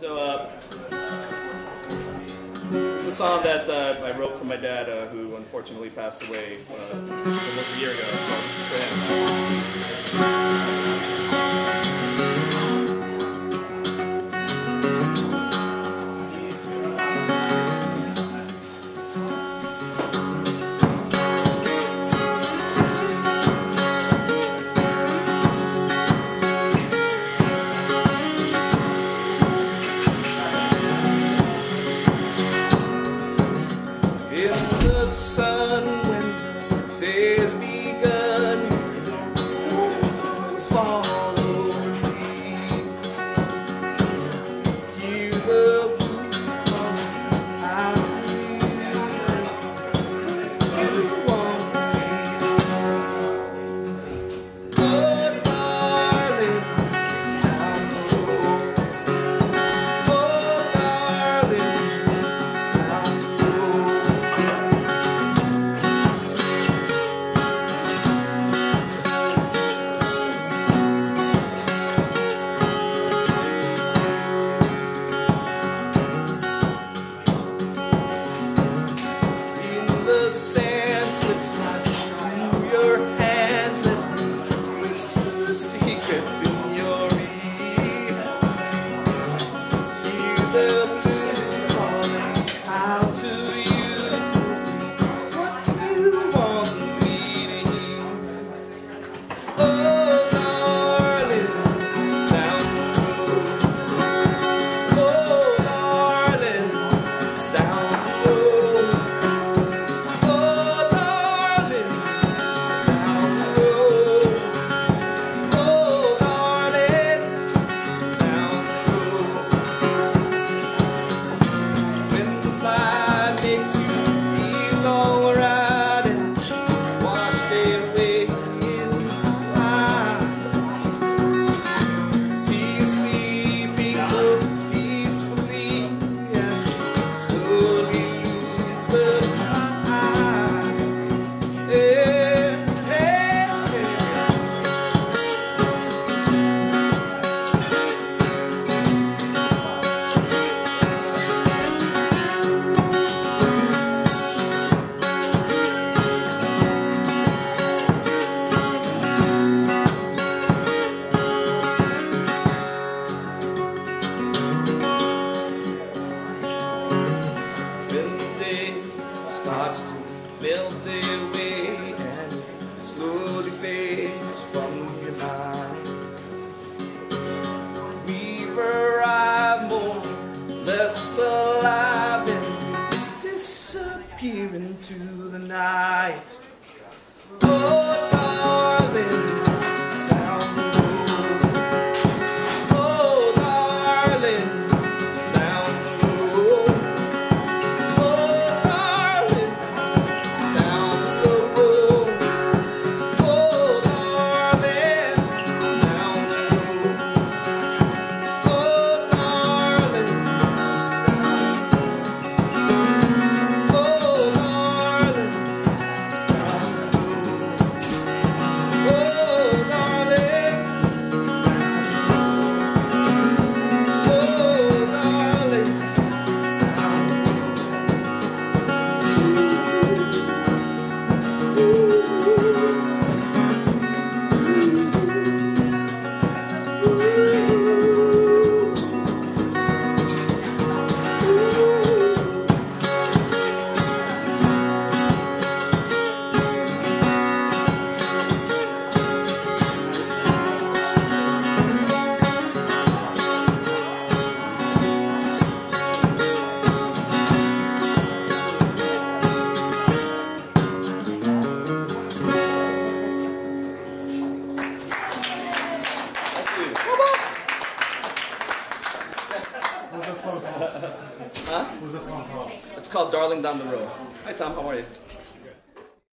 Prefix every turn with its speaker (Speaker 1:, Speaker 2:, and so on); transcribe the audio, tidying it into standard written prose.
Speaker 1: So, it's a song that I wrote for my dad, who unfortunately passed away almost a year ago. So this is for him.
Speaker 2: The sun when the day's begun, it's follow me. Hear the blues calling out to you. You want me to stay. Oh, darling, I know. Oh, darling, I know. The sand slips right through your hands. Let me whisper secrets in your ears. Hear the wind calling out to you. Tells me what you want me to hear. Oh, darling, down the road. Oh, darling, it's down the road. Makes you feel alright and washed away in time. See you sleeping so peacefully and slowly lose the time. Hey, hey, when the day starts to melt away and slowly fades from your mind, we've arrived more or less alive and disappear into the night. Oh, darling, it's down the road. Oh, darling, it's down the road. Oh, darling, down the road. Oh, darling, down the road. Oh, darling, oh, darling, down the road. Oh, darling, oh, darling.
Speaker 3: What's that song called?
Speaker 1: Huh?
Speaker 3: What's that song called?
Speaker 1: It's called Darling Down the Road. Hi Tom, how are you?